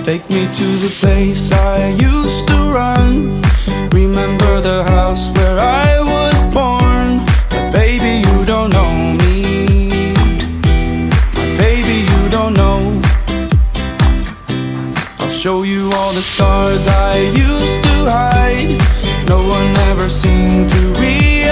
Take me to the place I used to run. Remember the house where I was born. But baby, you don't know me. My baby, you don't know. I'll show you all the stars I used to hide. No one ever seemed to realize